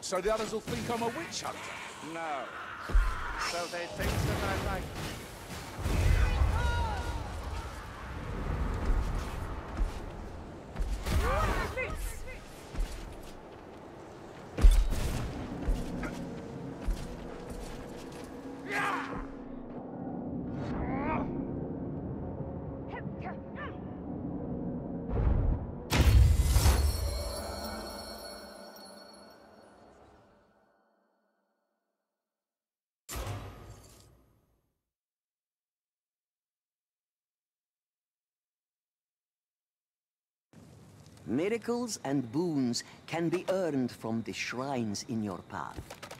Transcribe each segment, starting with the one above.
What, so the others will think I'm a witch hunter? No. So they think that I like Miracles and boons can be earned from the shrines in your path.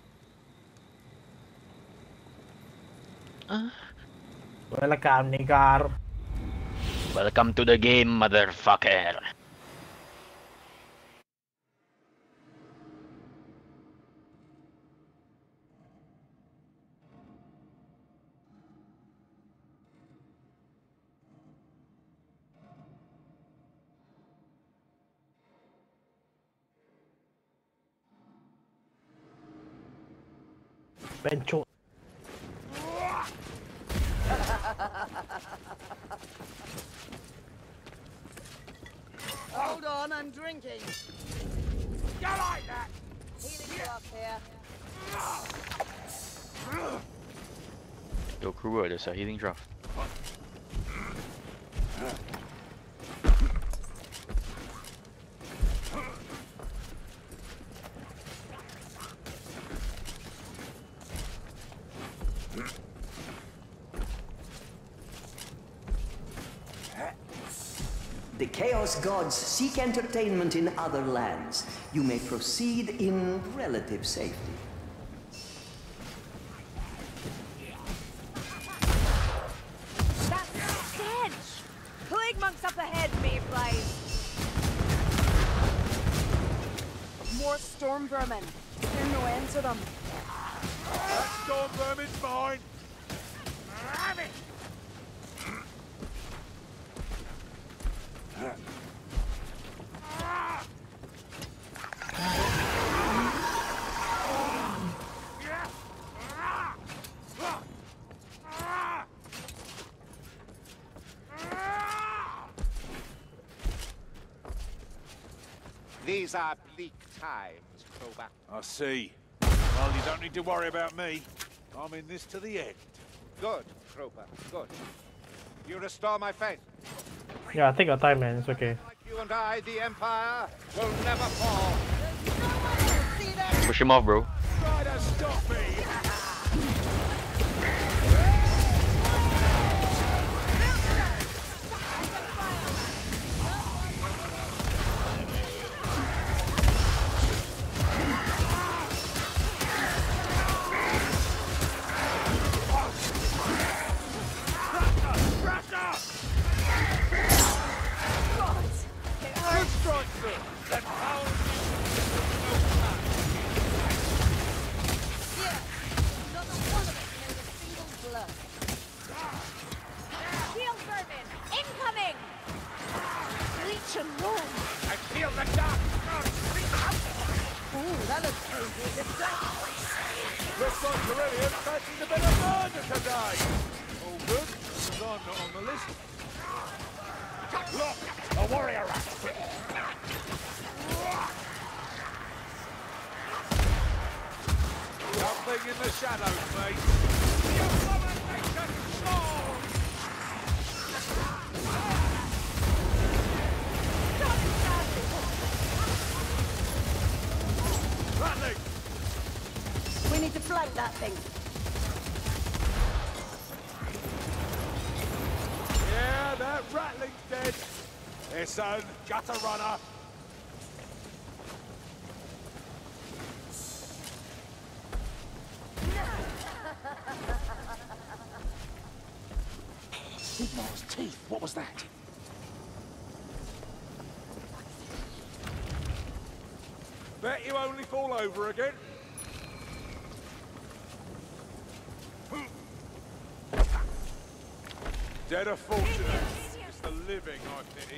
Welcome, Nigar. Welcome to the game, motherfucker. Bencho. Hold on, I'm drinking. You like that? Healing you up here. Yo, crew, there's a healing draft. The Chaos Gods seek entertainment in other lands. You may proceed in relative safety. That's dead! Plague monks up ahead, Mayflies! More storm vermin. There's no end to them. That storm vermin's mine. Have it. These are bleak times, Crowbar. I see. Well, you don't need to worry about me. I'm in this to the end. Good, Crowbar, good. You restore my faith. Yeah, take your time, man. It's okay. Like you and I, the Empire will never fall. Push him off, bro. Try to stop me! Looks like Corellian fashioned a bit of murder today. All good, because I'm not on the list. Look, a warrior rat. Something in the shadows, mate. The abomination soul! Ratling! We need to flank that thing. Yeah, that rattling's dead. Listen, gutter runner. Sigmar's teeth, what was that? Bet you only fall over again. Dead are fortunate. It's the living I pity.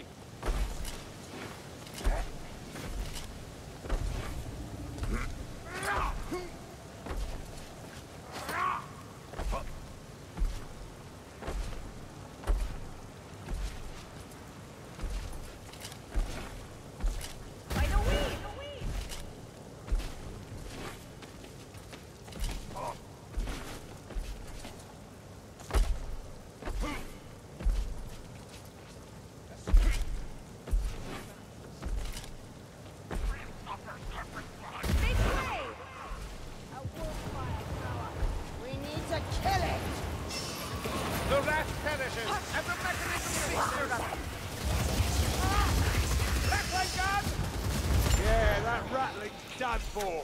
done for?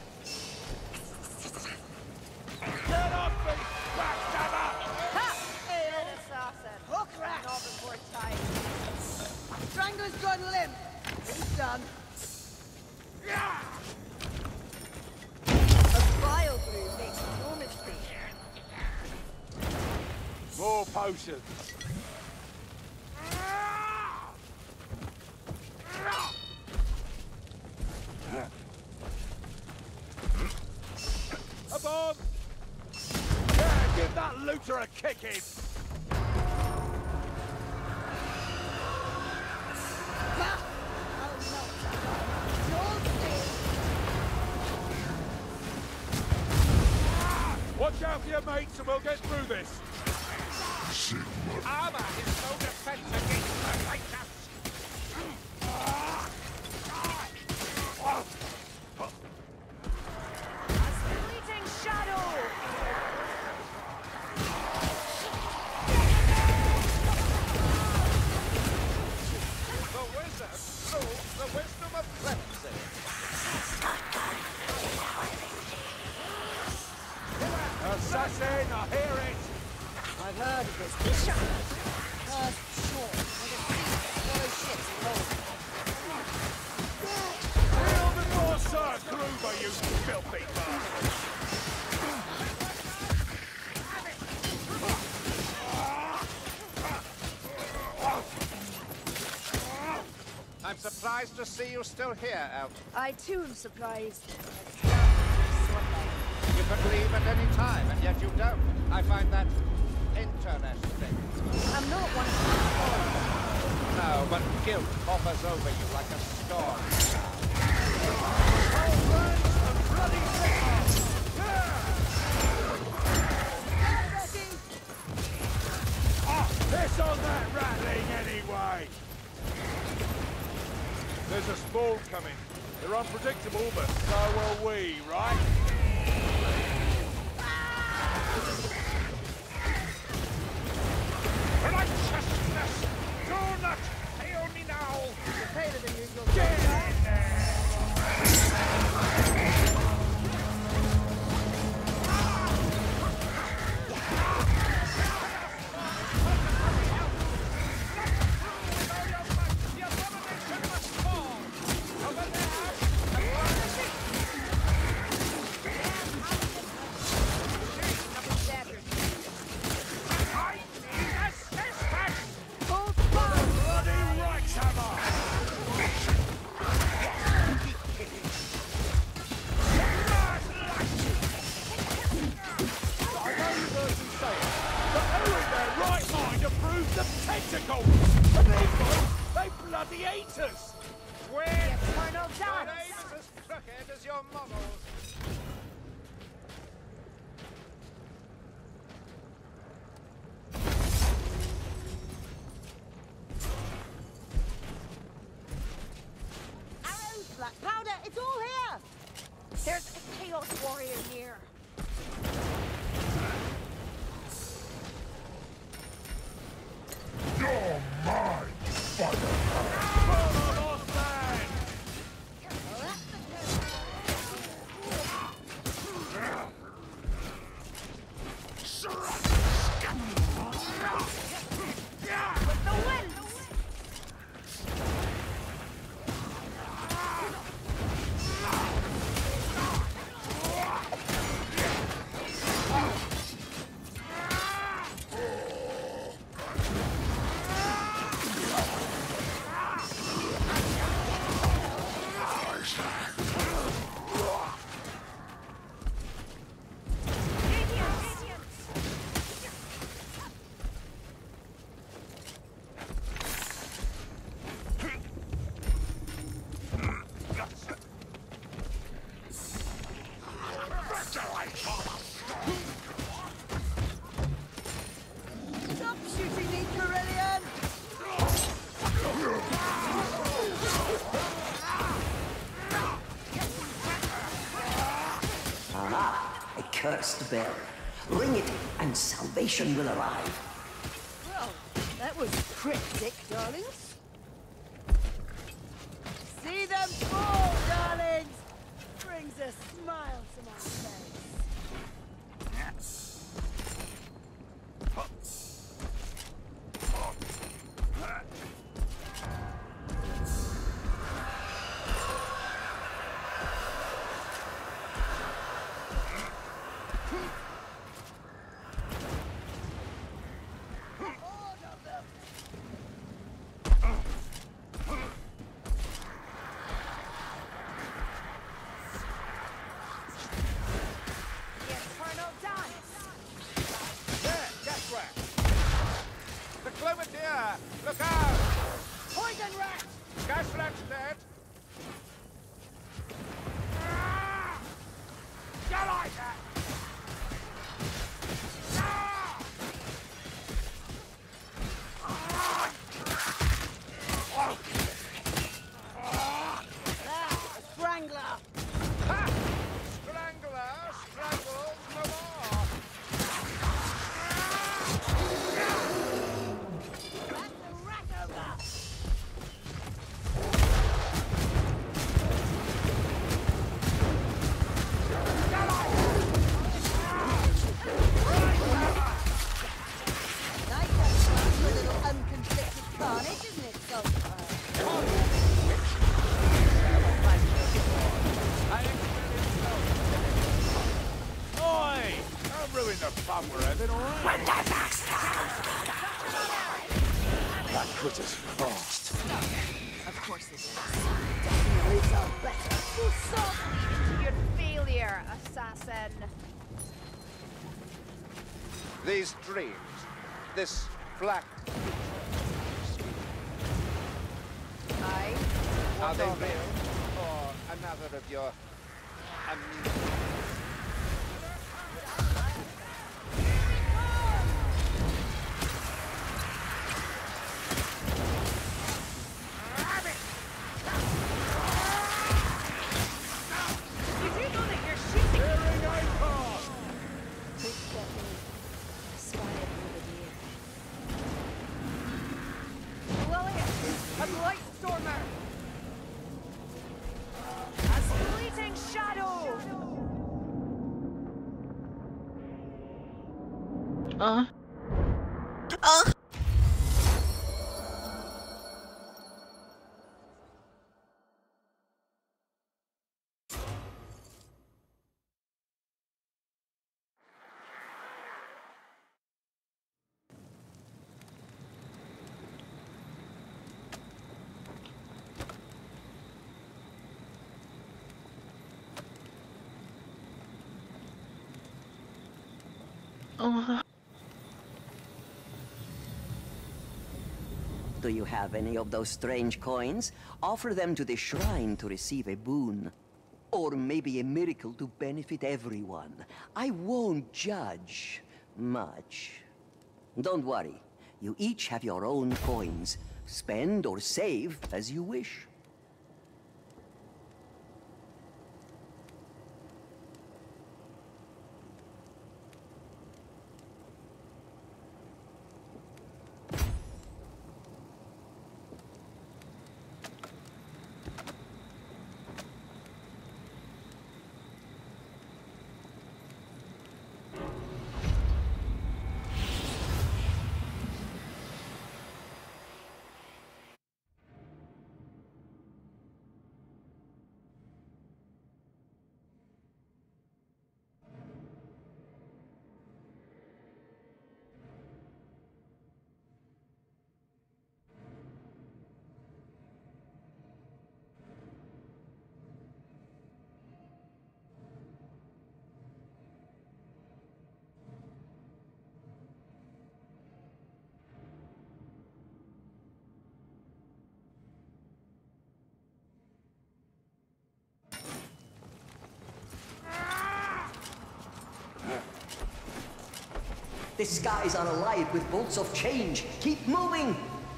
Get off me, backstabber! Ha! Hail assassin! Hook rat! Not before time. Strango's gone limp. He's done. A vile brew makes no mistake. More potions. A bomb! Yeah, give that looter a kicking! Ha! I'll not Don't stay. Watch out for your mates and we'll get through this! Armor is no defense against the righteous. A fleeting shadow! The wizard proves the wisdom of clemency. Assassin, I hear it! I've heard of this bishop. First short, like a sea, follow ships home. Feel the more Sir Gruber, you filthy bastard! I'm surprised to see you still here, Elf. I too am surprised. You could leave at any time, and yet you don't. I find that interesting. I'm not one of them. No, but guilt hovers over you like a storm. Piss on that rattling anyway! There's a spawn coming. They're unpredictable, but so are we, right? Righteousness! Do not fail me now! Better than usual. Get in there! Bloody Reichshammer! But who in their right mind approves of tentacles? And these boys, they bloody hate us! Win! Eternal Your dance! name's as crooked as your models. Arrows, black powder, it's all here! There's a Chaos Warrior here. Follow Lost Land! With the winds! Stop shooting me, Carillion! Ah, a cursed bell. Ring it, and salvation will arrive. Well, that was cryptic, darlings. See them fall, darlings! Brings quit us fast. Of course it is. Definitely felt better. You sold me into your failure, assassin. These dreams, this black... Aye. Are they real? Or another of your... Did you know that you're shooting? Bearing a pass! Quick weapon. Swatted over the Lillian, a blight stormer. A fleeting shadow. Do you have any of those strange coins? Offer them to the shrine to receive a boon. Or maybe a miracle to benefit everyone. I won't judge much. Don't worry. You each have your own coins. Spend or save as you wish. The skies are alive with bolts of change. Keep moving!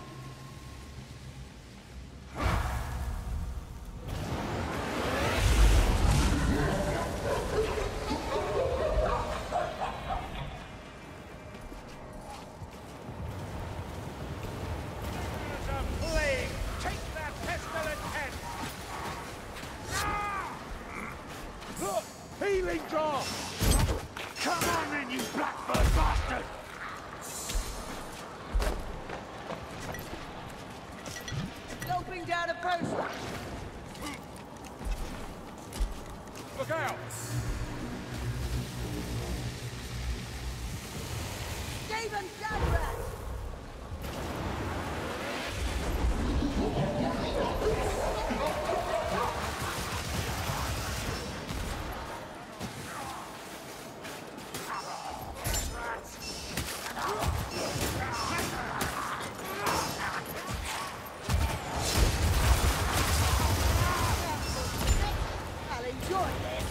Look! Healing draft! Come on then, you blackbird bastard! Loping down a post. Look out! Stephen Gadrat. I'll enjoy this.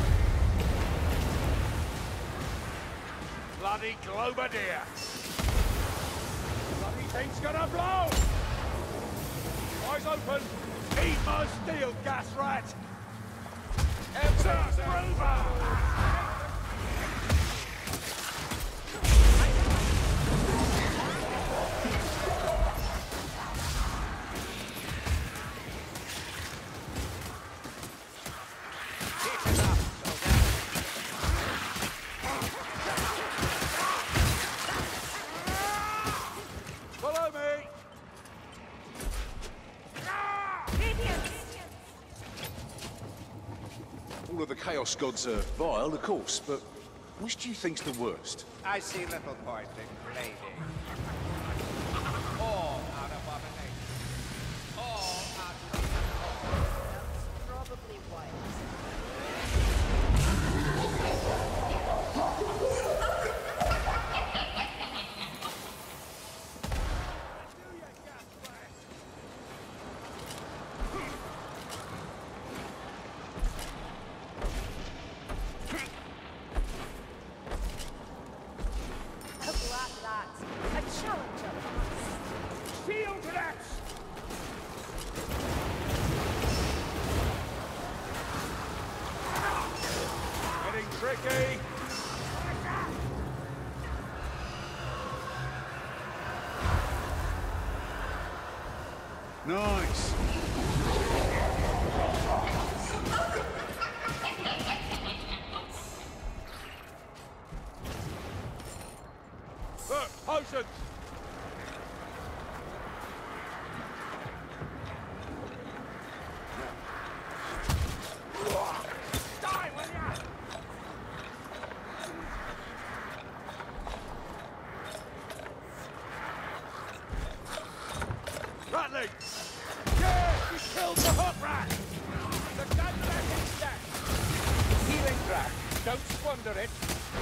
Bloody Globadier! Bloody thing's gonna blow! Eyes open! Eat my steel, gas rat! Emperor! Follow me! All of the Chaos Gods are vile, of course, but which do you think's the worst? I see little point in blading. All out of Lucky! Nice. Look, potions! Die, will ya? Ratling! Yeah, we killed the hot rat! The gun rat is dead! Healing crack, don't squander it.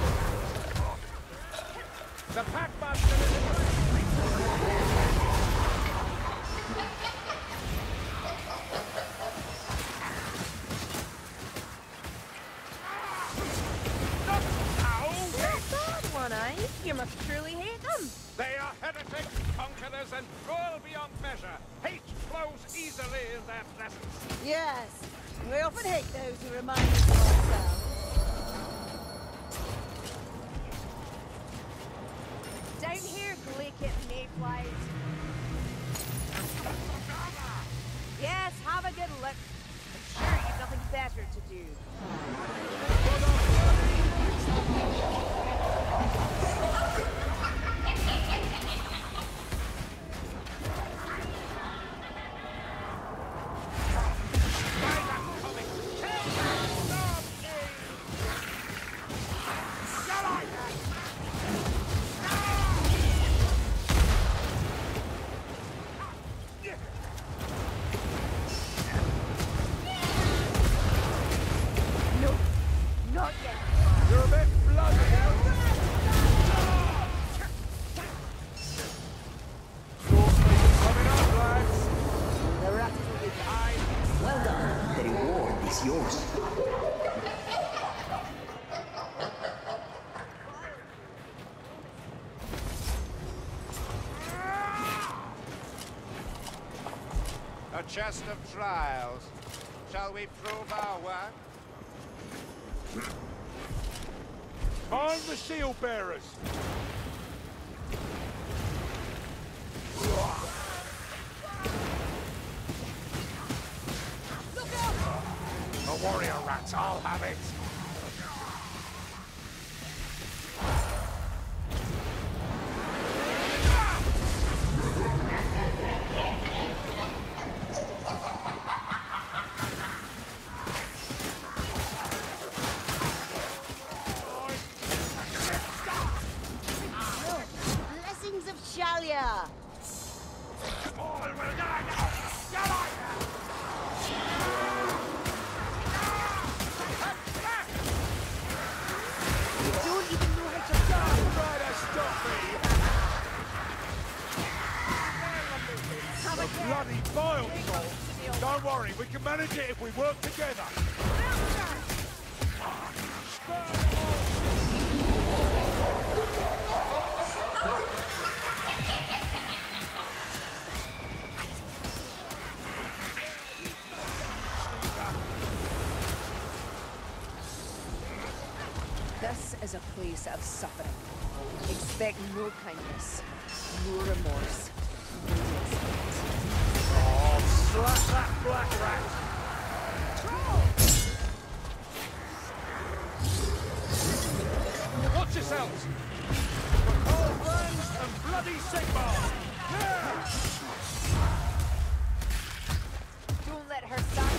The Packmaster is in range. Bad one, eh? You must truly hate them. They are heretics, conquerors, and cruel beyond measure. Hate flows easily in their presence. Yes, we often hate those who remind us of ourselves. Down here, Glacier mayflies. Yes, have a good look. I'm sure you've nothing better to do. No, not yet. You're a bit bloody now. Coming up, lads. The rat will be behind. Well done. The reward is yours. A chest of trials. Shall we prove our work? Find the shield bearers. The warrior rats, I'll have it. Blessings of Shalia. You don't even know how to dodge. Try to stop me. Have The a care. bloody vile soul. Don't worry, we can manage it if we work together. This is a place of suffering. Expect no kindness, no remorse, no respect. Oh, slap that black rat. Watch yourselves. For cold brands and bloody Sigmar. Yeah! Don't let her start.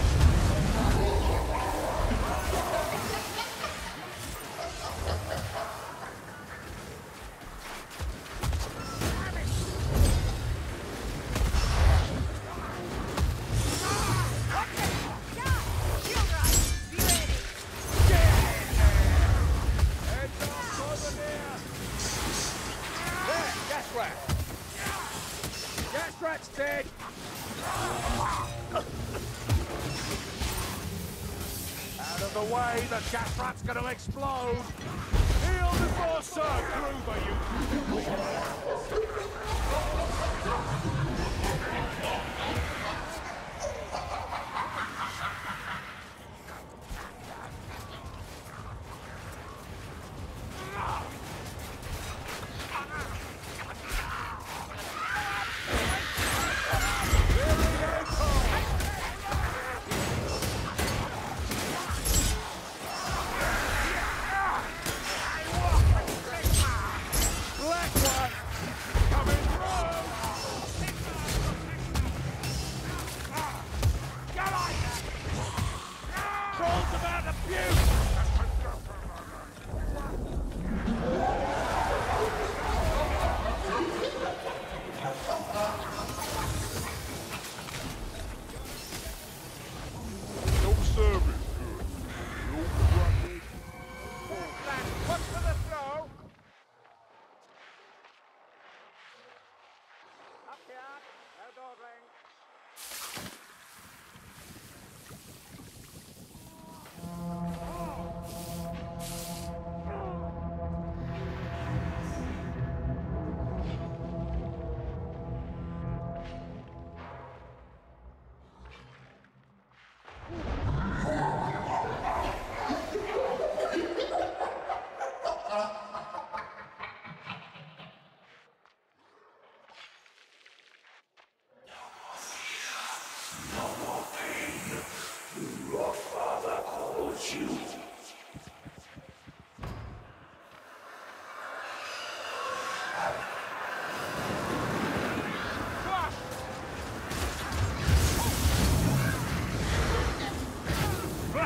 Heads up over there. There, gas rat. Gas rat's dead. Out of the way, the gas rat's gonna explode. Heal before Sir Gruber, you.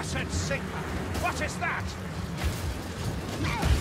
Cursed Sigma! What is that?